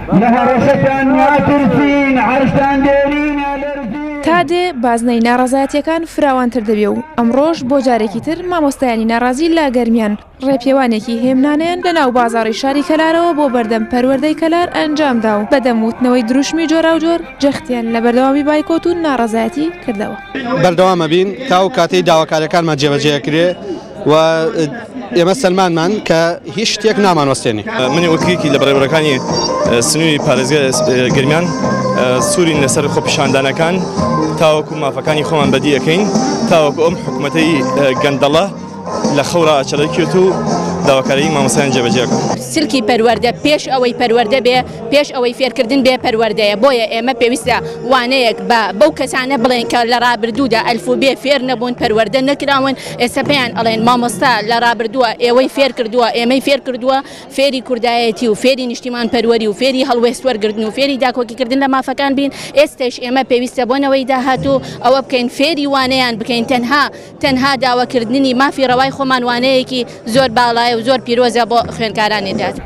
تا دێ بازنەی ناڕەزایەتیەکان فراوانتر دەبێ و ئەمڕۆژ بۆ جارێکی تر مامۆستایانی ناڕازی لە گەرمیان ڕێپێوانێکی هێمنانیان لە ناو بازاڕی شاری کەلارەوە بۆ بەردەم پەروەردەی کەلار ئەنجامدا و بەدەموتنەوەی دروشمی جۆرا و جۆر جەختیان لە بەردەوامی بایکۆت و ناڕەزایەتی کردەوە. بەردەوامە بین تا و کاتەی داواکاریەکانمان جێبەجێکرێ و ئێمە سلمانمان کە هیچ شتێک نامانوەستێنی. منی وەکیلێکی لە بەڕێوەبەرەکانی سنووری پارێزگای گەرمیان سوورین لەسەر خۆپیشاندانەکان تاوەکو مافەکانی خۆمان بەدی ئەەکەین تاوەکو ئەم حکوومەتەی گەندەڵە لە خەورا چەڵەکیوت و داواکاری مامۆستایان جێبەجێکە. سلکی پەروەردە پێش ئەوەی پەروەردە بێ پێش ئەوەی فێرکردن بێ پەروەردەیە بۆیە ئێمە پێویستە وانەیەک بەو کەسانە بڵێن کە لە ڕابردوودا ئەلفوبێ فێر نەبوون پەروەردە نەکراون ئێستا پێیان ئەڵێن مامۆستا لە ڕابردووە ئێوەی فێر کردووە ئێمەی فێر کردووە فێری کوردایەتی و فێری نیشتیمان پەروەری و فێری هەڵوێست وەرگرتن و فێری داکۆکیکردن لە مافەکان بین ئێستش ئێمە پێویستە بۆنەوەی داهاتوو ئەوە بکەین فێری وانەیان بکەین تەنها داواکردنی مافی ڕەوای خۆمان وانەیەکی زۆر باڵایە و زۆر پیرۆزە بۆ خوێنکارانی دات.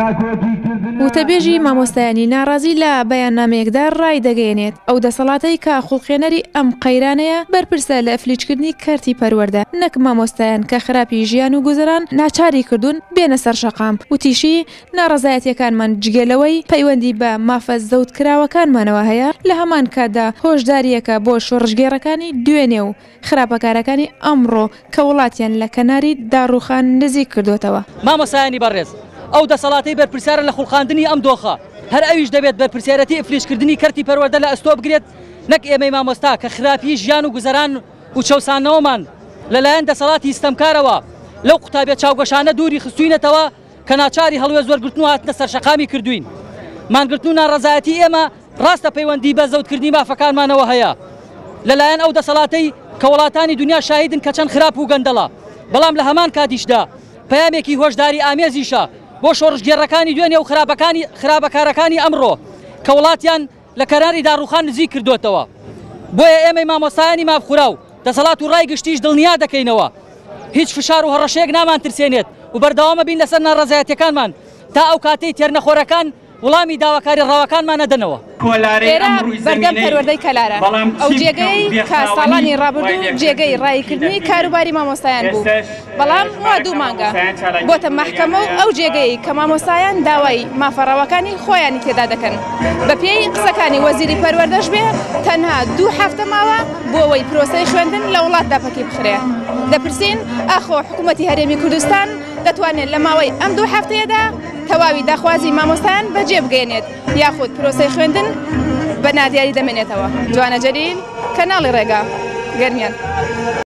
وتەبێژی مامۆستایانی ناڕازی لە بەیاننامەیەکدا ڕای دەگەێنێت ئەو دەسەڵاتەی کە خوڵقێنەری ئەم قەیرانەیە بەرپرسە لە ئەفلیچکردنی کارتی پەروەردە نەک مامۆستایان کە خراپی ژیان و گوزەران ناچاری کردوون بێنە سەر شەقام وتیشی ناڕەزایەتیەکانمان جگەلەوەی پەیوەندی بە مافە زەوتکراوەکانمانەوە هەیە لە هەمان کاتدا هۆشداریەکە بۆ شۆڕژگێڕەکانی دوێنێ و خراپەکارەکانی ئەمڕۆ کە وڵاتیان لە کەناری داڕوخان نزیک کردوتەوە. مامۆستایانی بەڕێز ئەو دەسەڵاتی بەرپرسیارە لە خوڵقاندنی ئەم دۆخە هەر ئەویش دەبێت بەرپرسیارەتی ئەفلیشکردنی کەرتی پەروەردە لە ئەستۆ بگرێت نەک ئێمەی مامۆستا کە خراپی ژیان و گوزەران و چەوسانەوەمان لەلایەن دەسەڵاتی ستەمکارەوە لەو قوتابیە چاوگەشانە دووری خستوینەتەوە کە ناچاری هەڵوێز وەرگرتن و هاتنە سەرشەقامی کردوین. مانگرتن و ناڕەزایەتی ئێمە ڕاستە پەیوەندی بە زەوتکردنی مافەکانمانەوە هەیە لەلایەن ئەو دەسەڵاتەی کە وڵاتانی دنیا شاهیدن کە چەند خراپ و گەندەڵە بەڵام لە هەمان کاتیشدا پەیامێکی هۆشداری ئامێزیشە بۆ شۆڕژگێڕەکانی دوێنێ و خراپەکارەکانی ئەمڕۆ کە وڵاتیان لە کەراری داڕوخان نزیک کردوتەوە. بۆیە ئێمەی مامۆستایانی مافخورا و دەسەڵات و ڕای گشتیش دڵنیا دەکەینەوە هیچ فشار و هەڕەشەیەک نامان ترسێنێت و بەردەوامە بین لەسەر ناڕەزایەتیەکانمان تا ئەو کاتەی تێرنەخۆرەکان وڵامی داواکاری ڕاوەکانمان نەدەنەوە. ئێرە بەردەم پەروەردەی کەلارە ئەو جێگەی کە ساڵانی ڕابردوو جێگەی ڕایکردنی کاروباری مامۆستایان بوو بەڵام وا دوو مانگە بۆتە مەحکەمە و ئەو جێگەی کە مامۆستایان داوای مافەڕەوەکانی خۆیانی تێدا دەکەن بە پێی قسەکانی وەزیری پەروەردەش بێ تەنها 2 هەفتە ماوە بۆ ئەوەی پرۆسەی خوێندن لە وڵاتدا پەکی بخرێ. دەپرسین ئاخۆ حکوومەتی هەرێمی کوردستان دەتوانێت لە ماوەی ئەم 2 هەفتەیەدا تەواوی داخوازی مامۆستایان بەجێ بگەێنێت یاخود پرۆسەی خوێندن بە نادیاری دەمێنێتەوە. جوانە جەلیل کەناڵی ڕێگا گەرمیان.